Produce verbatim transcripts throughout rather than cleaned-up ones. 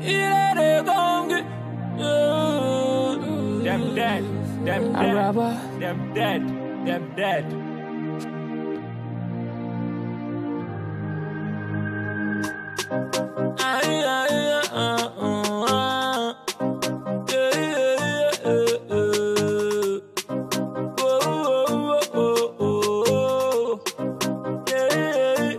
Il est gongue. Them dead, them dead, them dead, them dead. Ay, ay, ay, ah, ah, ah. Yeah, yeah, yeah, yeah. Oh, oh, oh, oh, oh. Yeah, yeah.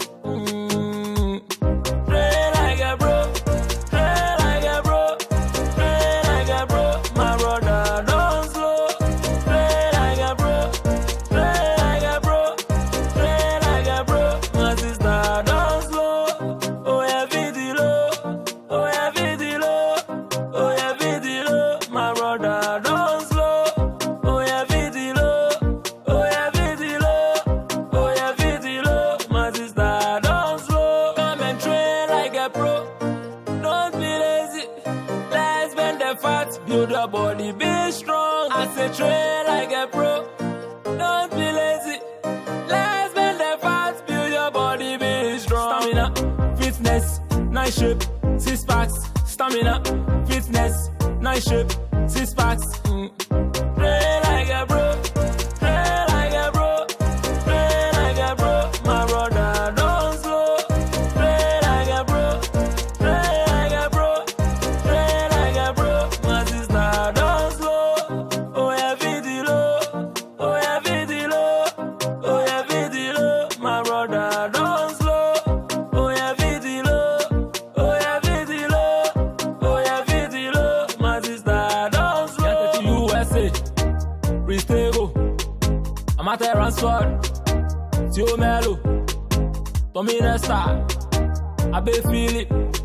Mm. Pray like a bro, pray like a bro, pray like a bro. My brother, don't slow. Pray like a bro, pray like a bro, pray like a bro. My sister, don't slow. Oh yeah, video, oh yeah, video, oh yeah, video. My brother, don't slow. Oh yeah, video, oh yeah, video, oh yeah, video. My sister, don't slow. Come and train like a pro. Don't be lazy. Let's bend the fat, build your body, be strong. I say train like a pro. Don't be lazy. Let's bend the fat, build your body, be strong. Stamina, fitness, nice shape, six packs. Stamina, fitness, nice shape, six packs. Mm. Pray like a bro, pray like a bro, pray like a bro. My brother, don't slow. Pray like a bro, pray like a bro, pray like a bro. My sister, don't slow. Oh yeah, video, oh yeah, video, oh yeah, video. My brother, don't slow. Oh yeah, video, oh yeah, video, oh yeah, video. My sister, don't slow. Get to U S A, Ristego, I'm at the Ransford, Tio Melo, Tommy Nesta, Abe Philip,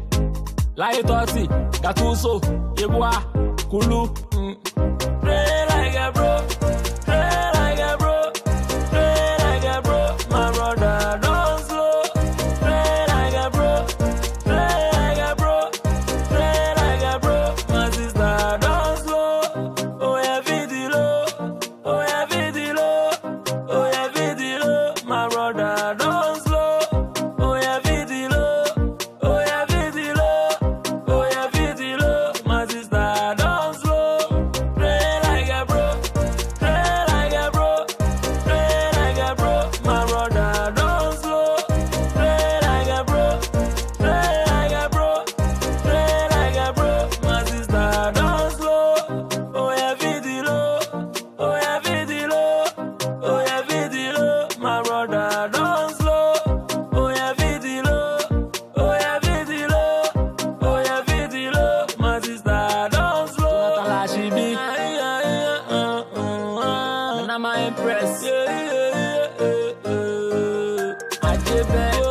Lai Totti, Gattuso, Yeboah, Kulu. Mm. Pray like a bro, pray like a bro, pray like a bro. My brother, don't slow. Pray like a bro, pray like a bro, pray like a bro. My sister, don't slow. Oh yeah, video, oh yeah, video, oh yeah, video. My brother, don't slow. Oh yeah, video, oh yeah, video, oh yeah, video. My sister, don't slow. Pray like a bro, pray like a bro, pray like a bro. My brother, don't slow. Pray like a bro, pray like a bro, pray like a bro. My sister, don't slow. Oh yeah, video, oh yeah, video, oh yeah, video. My brother, don't slow. Oh yeah, video, oh yeah, video, oh yeah, video. My sister, don't slow. Jonathan Lashibi, and I'm impressed. Yeah, yeah, yeah, yeah. I give it.